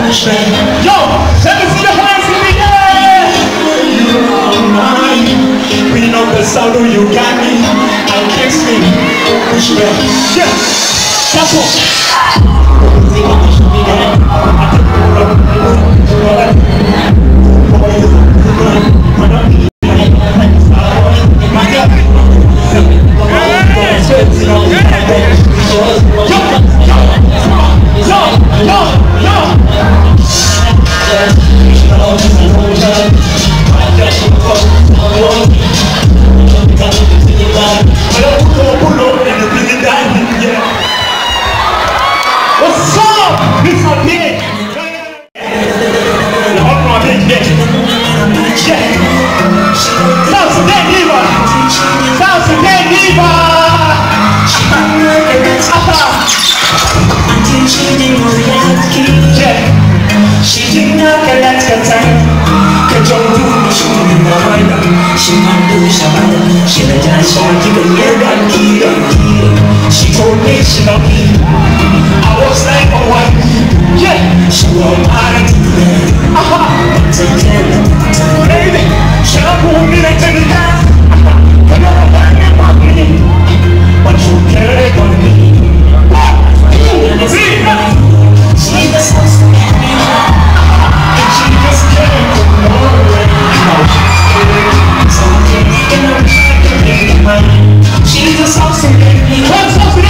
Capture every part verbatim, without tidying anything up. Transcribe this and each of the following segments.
Yo, let me see your hands in the air. You're mine. We know the sound of you got me. I can't sleep. Push back. Yeah. That's what. She told me she loved me. I was like, oh what? Yeah, she won't mind to that. Aha, baby, she don't want me to take it down. You never heard me about me, but you can't on me. What? See, she just wants to get me high, and she just can't ignore it. Something in her mind can make me mine. She just wants to get me high.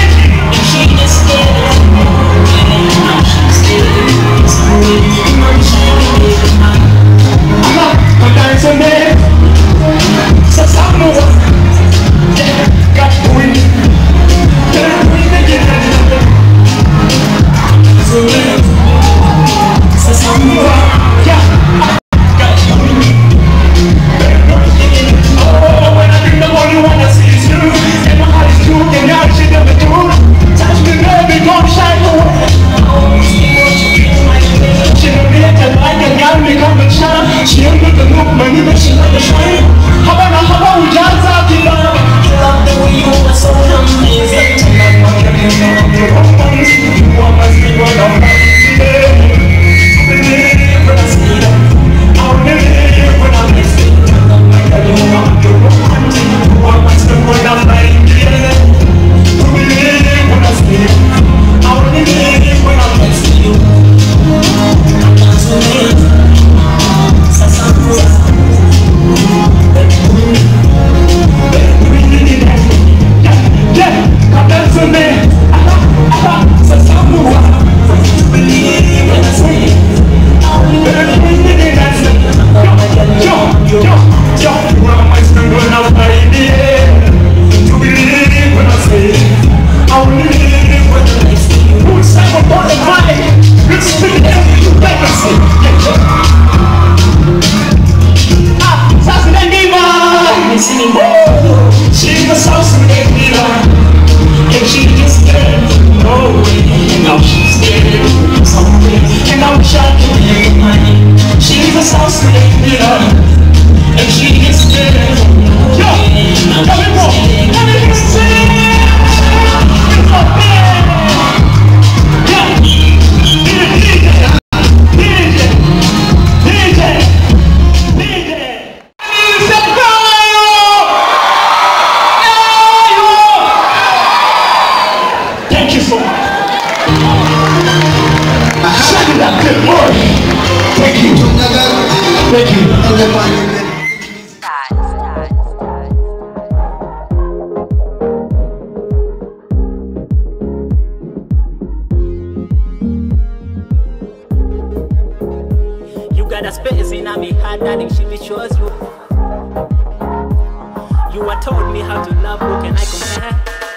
The space in me heart, darling, she shows you. You are told me how to love, who can I compare?